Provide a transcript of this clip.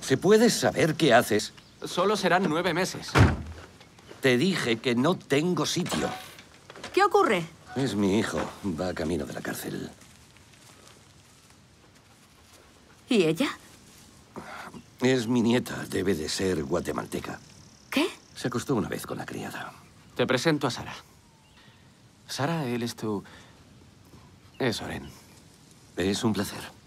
¿Se puede saber qué haces? Solo serán 9 meses. Te dije que no tengo sitio. ¿Qué ocurre? Es mi hijo. Va camino de la cárcel. ¿Y ella? Es mi nieta. Debe de ser guatemalteca. ¿Qué? Se acostó una vez con la criada. Te presento a Sara. Sara, él es tu... Es Oren. Es un placer.